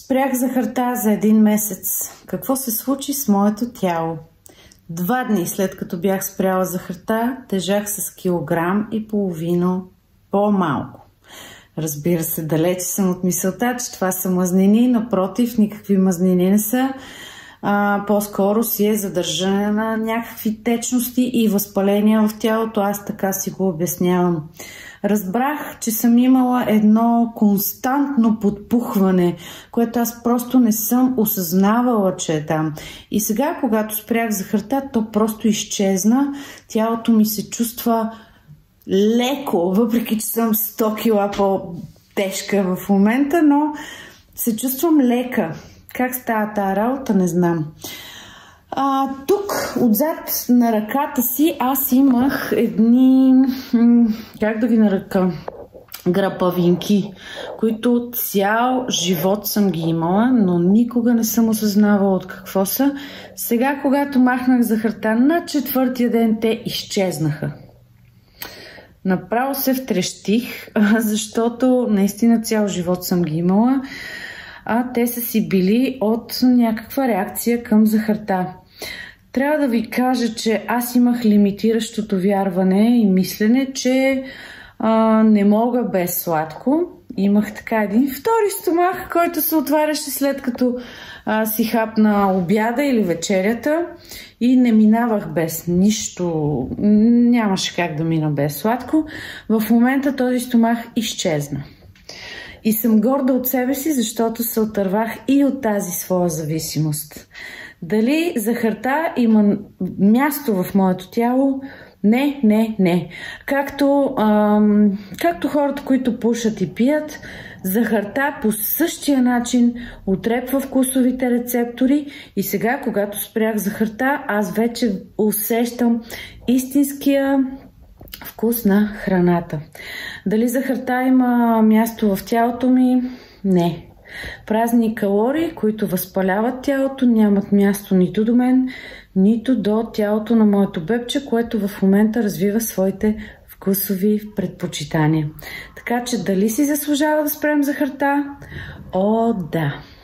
Спрях захарта за 1 месец. Какво се случи с моето тяло? 2 дни след като бях спряла захарта, тежах с 1,5 кг по-малко. Разбира се, далече съм от мисълта, че това са мазнини. Напротив, никакви мазнини не са. По-скоро си е задържане на някакви течности и възпаления в тялото. Аз така си го обяснявам. Разбрах, че съм имала едно константно подпухване, което аз просто не съм осъзнавала, че е там. И сега, когато спрях захарта, то просто изчезна. Тялото ми се чувства леко, въпреки че съм 100 кила по-тежка в момента, но се чувствам лека. Как става тази работа, не знам. Тук, отзад на ръката си, аз имах едни, как да ги нарека, грапавинки, които цял живот съм ги имала, но никога не съм осъзнавала от какво са. Сега, когато махнах захарта на 4-тия ден, те изчезнаха. Направо се втрещих, защото наистина цял живот съм ги имала, а те са си били от някаква реакция към захарта. Трябва да ви кажа, че аз имах лимитиращото вярване и мислене, че не мога без сладко. Имах така един втори стомах, който се отваряше след като си хапна обяда или вечерята и не минавах без нищо. Нямаше как да мина без сладко. В момента този стомах изчезна. И съм горда от себе си, защото се отървах и от тази своя зависимост. Дали захарта има място в моето тяло? Не. Както хората, които пушат и пият, захарта по същия начин отрепва вкусовите рецептори и сега, когато спрях захарта, аз вече усещам истинския вкус на храната. Дали захарта има място в тялото ми? Не. Празни калории, които възпаляват тялото, нямат място нито до мен, нито до тялото на моето бебче, което в момента развива своите вкусови предпочитания. Така че дали си заслужава да спрем захарта? О, да!